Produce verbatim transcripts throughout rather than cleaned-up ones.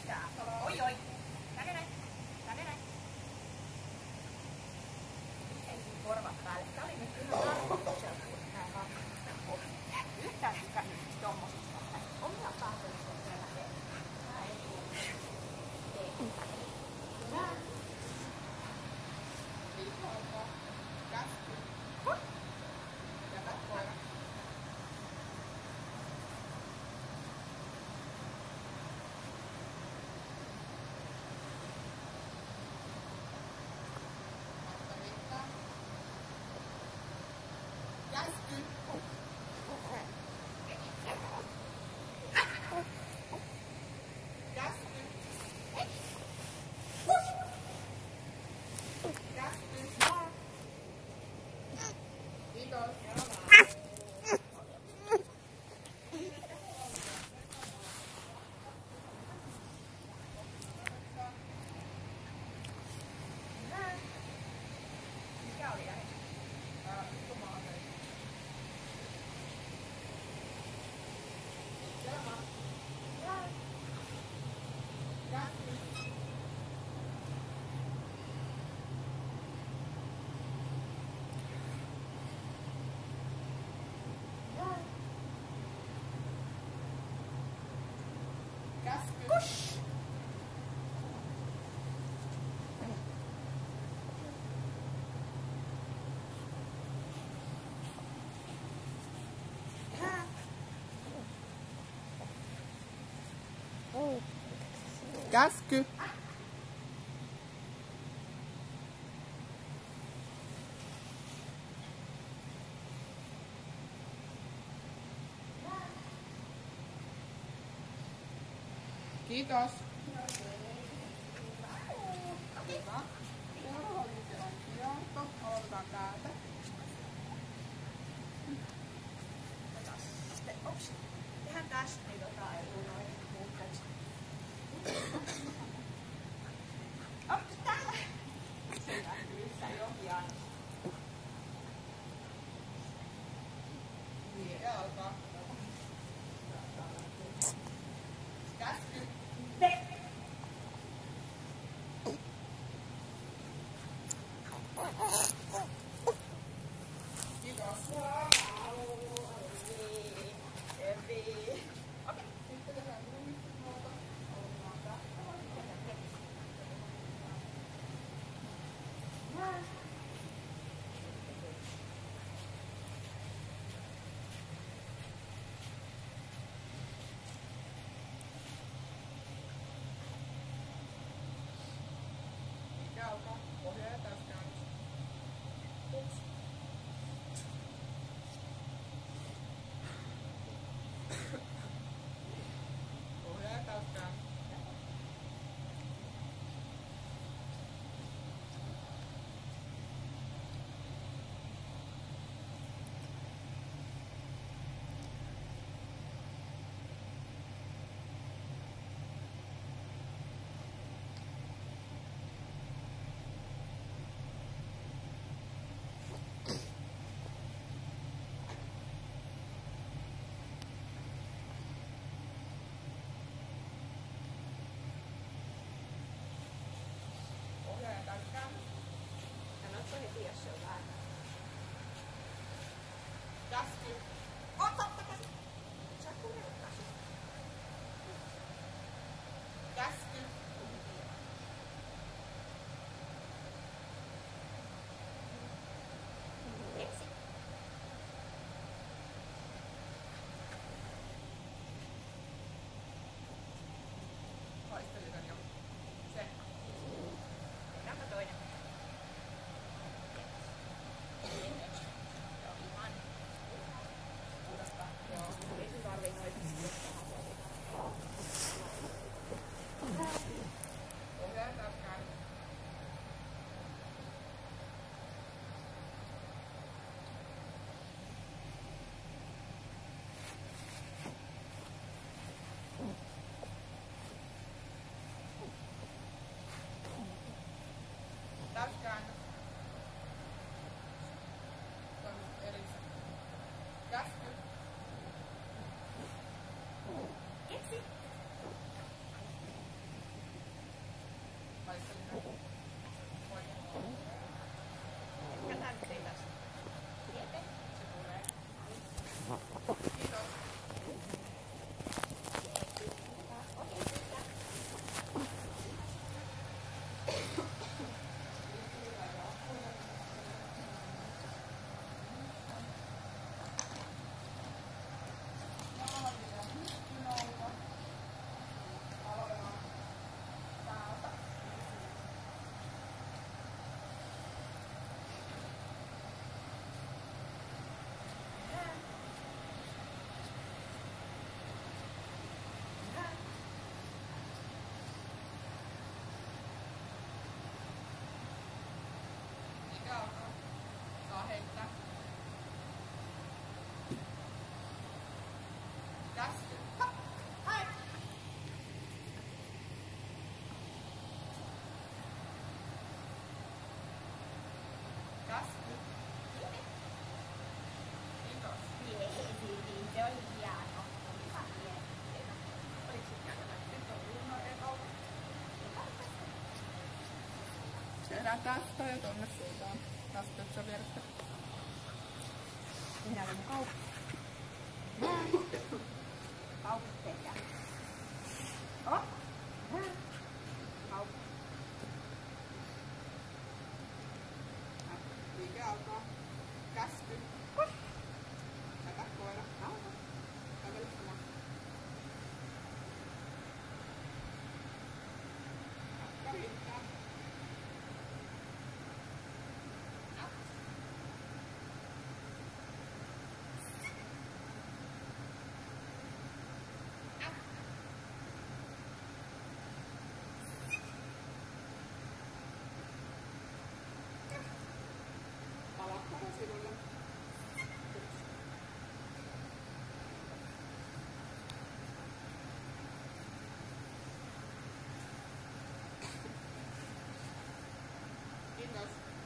Oi oi. Tänne näin. Tänne näin. Ei korvat päälle. Tää oli nyt ihan tarkoituksella. Nää kaksi. Yhtään tykännyt tommosista. Omia päätöksiä siellä tehdään. Tää ei tule. Nää. Liikaa. Käsky. Ja katkoira. Käsky. Käsky. Käsky. Kiitos. Mikä oli jäi? Kush! Käsky. Kiitos. Hyvä. Urhollinen on kierto. Otetaan täältä. Sitten, ops. Tehdään tästä, niin tota ei tuu noin muutteeksi. Ops, täällä. Se näkyy missä johiaan. Niin, alkaa. Käsky. Te. Kiitos. Epi. Okei. Sitten tehdään tunnistumalta. Ollaan tästä. Alkaa. Ohjaaja taas käynnissä. Ups. Ohjaaja taas käynnissä. Käsky. Ota takaisin. Sä kuulettaisi. Käsky. Etsi. Haistelitan jo. Se. Tehdäänpä toinen. Joo, ihan. Tää tästä ja tonne suuntaan. Tästä tytsän vierestä. Tehdään mun kauppa. Kauppa tehdään. Oh! Kauppa. Liike alkaa. Käsky. Tätä koira. Alkaa. Kävele sama. Akka riittää. Palakkara sivulle. Kiitos.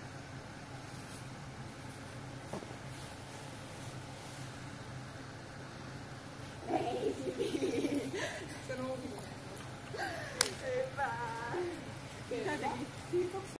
Ei, Se nousi. hyvä. Hyvä. Kiitos.